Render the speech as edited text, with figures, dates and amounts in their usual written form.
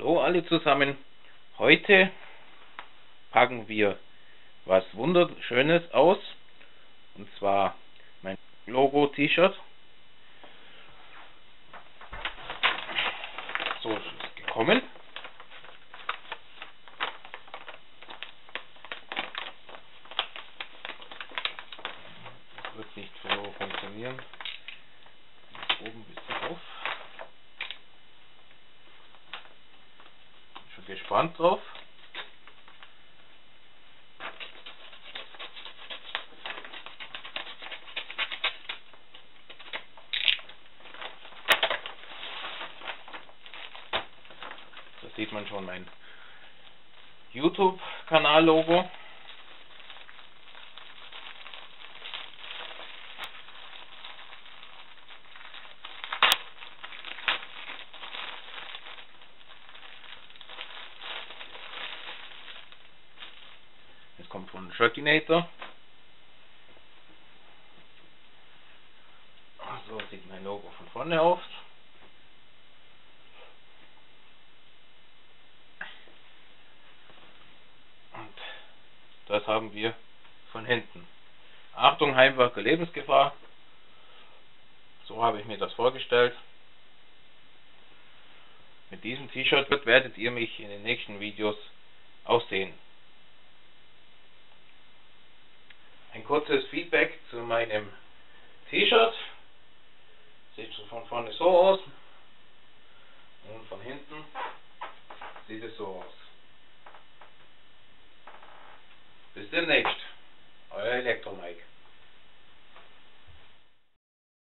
Hallo alle zusammen. Heute packen wir was Wunderschönes aus. Und zwar mein Logo-T-Shirt. So ist es gekommen. Das wird nicht so funktionieren. Oben ein bisschen auf. Bin schon gespannt drauf. Da sieht man schon mein YouTube-Kanal-Logo. Das kommt von Shirtinator. So sieht mein Logo von vorne aus. Und das haben wir von hinten. Achtung, Heimwerker, Lebensgefahr. So habe ich mir das vorgestellt. Mit diesem T-Shirt werdet ihr mich in den nächsten Videos auch sehen. Ein kurzes Feedback zu meinem T-Shirt. Sieht von vorne so aus und von hinten sieht es so aus. Bis demnächst, euer Elektromike.